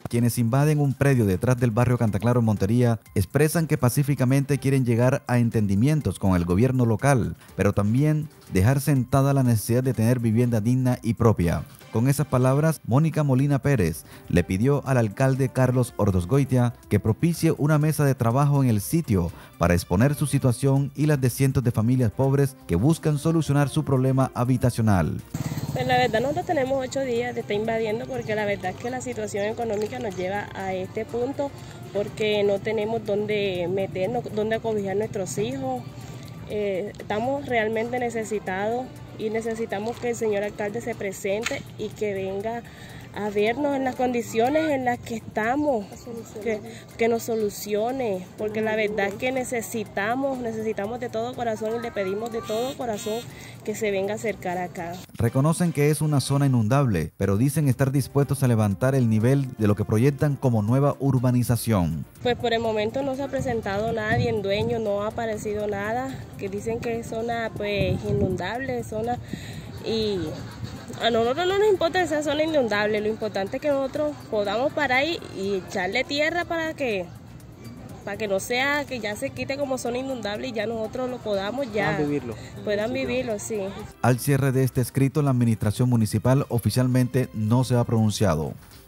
Quienes invaden un predio detrás del barrio Cantaclaro en Montería expresan que pacíficamente quieren llegar a entendimientos con el gobierno local, pero también dejar sentada la necesidad de tener vivienda digna y propia. Con esas palabras, Mónica Molina Pérez le pidió al alcalde Carlos Ordosgoitia que propicie una mesa de trabajo en el sitio para exponer su situación y las de cientos de familias pobres que buscan solucionar su problema habitacional. Pues la verdad nosotros tenemos 8 días de estar invadiendo porque la verdad es que la situación económica nos lleva a este punto porque no tenemos dónde meternos, dónde acobijar a nuestros hijos. Estamos realmente necesitados y necesitamos que el señor alcalde se presente y que venga a vernos en las condiciones en las que estamos, que nos solucione, porque la verdad es que necesitamos de todo corazón y le pedimos de todo corazón que se venga a acercar acá. Reconocen que es una zona inundable, pero dicen estar dispuestos a levantar el nivel de lo que proyectan como nueva urbanización. Pues por el momento no se ha presentado nadie, el dueño no ha aparecido nada, que dicen que es zona pues inundable, zona y a nosotros no nos importa esa zona inundable, lo importante es que nosotros podamos parar y echarle tierra para que no sea que ya se quite como zona inundable y ya nosotros lo podamos ya puedan vivirlo, sí. Al cierre de este escrito, la administración municipal oficialmente no se ha pronunciado.